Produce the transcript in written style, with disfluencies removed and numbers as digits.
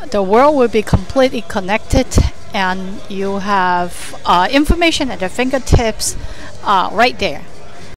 the world will be completely connected, and you have information at your fingertips right there.